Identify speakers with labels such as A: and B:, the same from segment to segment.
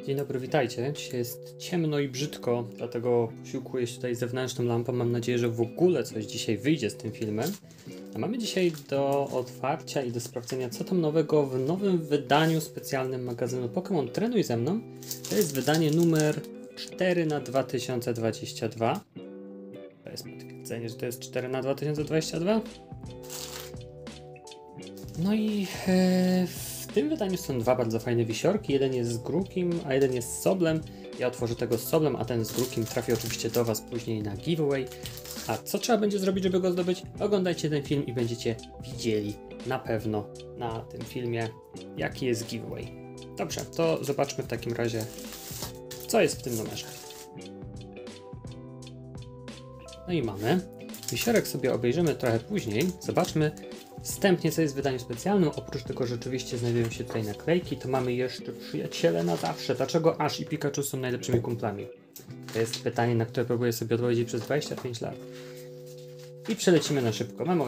A: Dzień dobry, witajcie. Dzisiaj jest ciemno i brzydko, dlatego posiłkuję się tutaj zewnętrzną lampą. Mam nadzieję, że w ogóle coś dzisiaj wyjdzie z tym filmem. A mamy dzisiaj do otwarcia i do sprawdzenia, co tam nowego w nowym wydaniu specjalnym magazynu Pokémon Trenuj ze mną. To jest wydanie numer 4 na 2022. To jest potwierdzenie, że to jest 4 na 2022. No i w tym wydaniu są dwa bardzo fajne wisiorki. Jeden jest z Grookym, a jeden jest z Soblem. Ja otworzę tego z Soblem, a ten z Grookym trafi oczywiście do Was później na giveaway. A co trzeba będzie zrobić, żeby go zdobyć? Oglądajcie ten film i będziecie widzieli na pewno na tym filmie, jaki jest giveaway. Dobrze, to zobaczmy w takim razie, co jest w tym numerze. No i mamy. Wisiorek sobie obejrzymy trochę później. Zobaczmy wstępnie, co jest w wydaniu specjalnym. Oprócz tego, że rzeczywiście znajdują się tutaj naklejki, to mamy jeszcze przyjaciele na zawsze. Dlaczego Ash i Pikachu są najlepszymi kumplami? To jest pytanie, na które próbuję sobie odpowiedzieć przez 25 lat. I przelecimy na szybko. Mamy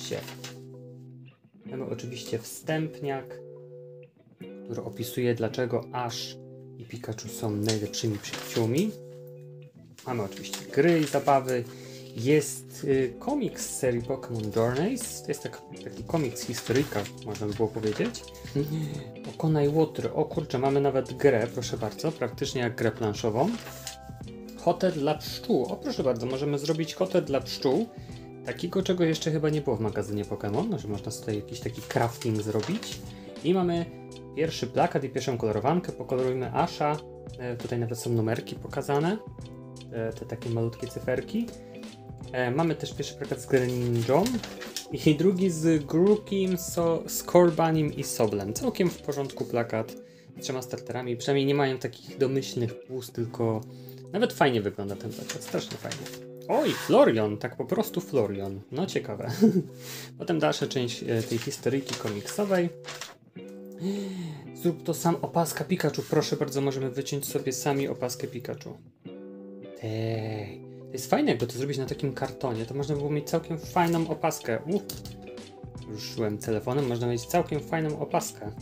A: oczywiście wstępniak, który opisuje, dlaczego Ash i Pikachu są najlepszymi przyjaciółmi. Mamy oczywiście gry i zabawy. Jest komiks z serii Pokémon Journeys. To jest taki komiks historyjka, można by było powiedzieć. Pokonaj Łotry. O kurczę, mamy nawet grę, proszę bardzo, praktycznie jak grę planszową. Hotel dla pszczół. O proszę bardzo, możemy zrobić hotel dla pszczół. Takiego czegoś jeszcze chyba nie było w magazynie Pokémon, że można sobie jakiś taki crafting zrobić. I mamy pierwszy plakat i pierwszą kolorowankę. Pokolorujmy Asha. Tutaj nawet są numerki pokazane. Te takie malutkie cyferki. Mamy też pierwszy plakat z Greninją i drugi z Grookym, Scorbanim i Soblem. Całkiem w porządku plakat z 3 starterami. Przynajmniej nie mają takich domyślnych pust, tylko nawet fajnie wygląda ten plakat. Strasznie fajnie. Oj, Florion, tak po prostu Florion. No ciekawe. Potem dalsza część tej historyjki komiksowej. Zrób to sam, opaska Pikachu. Proszę bardzo, możemy wyciąć sobie sami opaskę Pikachu. To jest fajne, jakby to zrobić na takim kartonie, to można było mieć całkiem fajną opaskę. Ruszyłem telefonem, można mieć całkiem fajną opaskę.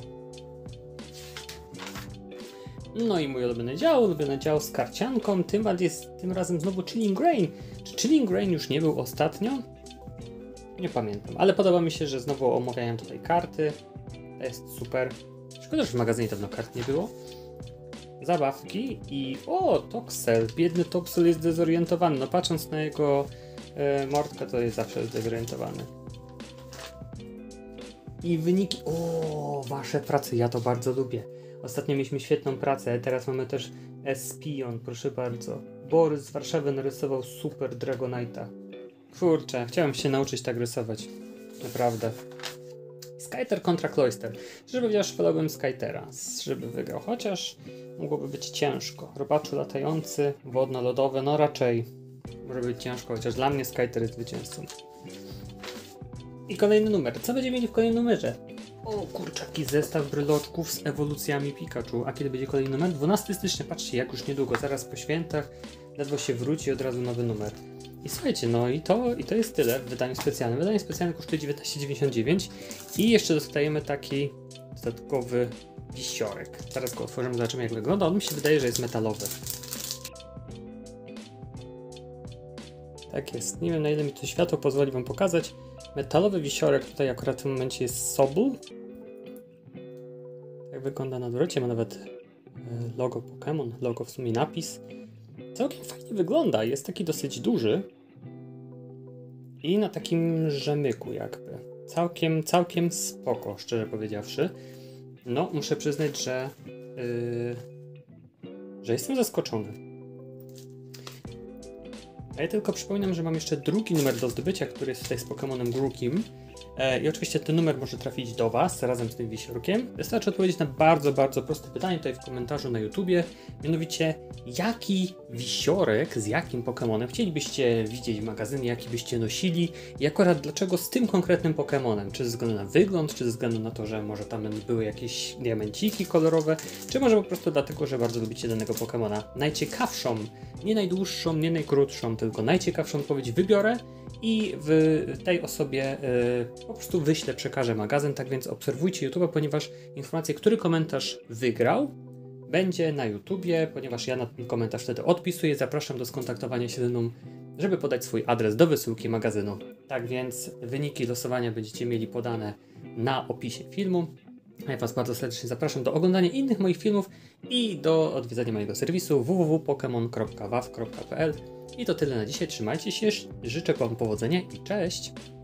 A: No i mój ulubiony dział z karcianką, tym razem znowu Chilling Reign. Czy Chilling Reign już nie był ostatnio? Nie pamiętam, ale podoba mi się, że znowu omawiają tutaj karty. To jest super. Szkoda, że w magazynie dawno kart nie było. Zabawki i Toxel, biedny Toxel jest zdezorientowany, no patrząc na jego mordkę, to jest zawsze zdezorientowany. I wyniki, wasze prace, ja to bardzo lubię. Ostatnio mieliśmy świetną pracę, teraz mamy też Espion, proszę bardzo. Borys z Warszawy narysował super Dragonite'a. Kurczę, chciałem się nauczyć tak rysować, naprawdę. Skyter kontra Cloyster. Żeby powiedziawszy, wolałbym Skytera, żeby wygrał, chociaż mogłoby być ciężko. Robaczu latający, wodno-lodowy, no raczej może być ciężko, chociaż dla mnie Skyter jest zwycięzcą. I kolejny numer. Co będziemy mieli w kolejnym numerze? O kurczaki, zestaw bryloczków z ewolucjami Pikachu. A kiedy będzie kolejny numer? 12 stycznia, patrzcie, jak już niedługo, zaraz po świętach, ledwo się wróci, od razu nowy numer. I słuchajcie, no i to jest tyle w wydaniu specjalnym. Wydanie specjalne kosztuje 19,99 i jeszcze dostajemy taki dodatkowy wisiorek. Zaraz go otworzymy, zobaczymy jak wygląda. On mi się wydaje, że jest metalowy. Tak jest. Nie wiem, na ile mi to światło pozwoli wam pokazać. Metalowy wisiorek tutaj akurat w tym momencie jest Sobl. Tak wygląda na odwrocie. Ma nawet logo Pokémon, logo w sumie napis. Całkiem fajnie wygląda. Jest taki dosyć duży. I na takim rzemyku jakby. Całkiem spoko, szczerze powiedziawszy. No, muszę przyznać, że jestem zaskoczony. A ja tylko przypominam, że mam jeszcze drugi numer do zdobycia, który jest tutaj z Pokémonem Grookym. I oczywiście ten numer może trafić do Was razem z tym wisiorkiem. Wystarczy odpowiedzieć na bardzo, bardzo proste pytanie tutaj w komentarzu na YouTubie. Mianowicie, jaki wisiorek z jakim Pokémonem chcielibyście widzieć w magazynie, jaki byście nosili i akurat dlaczego z tym konkretnym Pokémonem? Czy ze względu na wygląd, czy ze względu na to, że może tam były jakieś diamenciki kolorowe, czy może po prostu dlatego, że bardzo lubicie danego Pokémona. Najciekawszą, nie najdłuższą, nie najkrótszą, tylko najciekawszą odpowiedź wybiorę i w tej osobie po prostu przekażę magazyn, tak więc obserwujcie YouTube'a, ponieważ informacje, który komentarz wygrał, będzie na YouTubie, ponieważ ja na ten komentarz wtedy odpisuję. Zapraszam do skontaktowania się ze mną, żeby podać swój adres do wysyłki magazynu. Tak więc wyniki losowania będziecie mieli podane na opisie filmu. Ja Was bardzo serdecznie zapraszam do oglądania innych moich filmów i do odwiedzania mojego serwisu www.pokemon.waw.pl. I to tyle na dzisiaj. Trzymajcie się, życzę Wam powodzenia i cześć!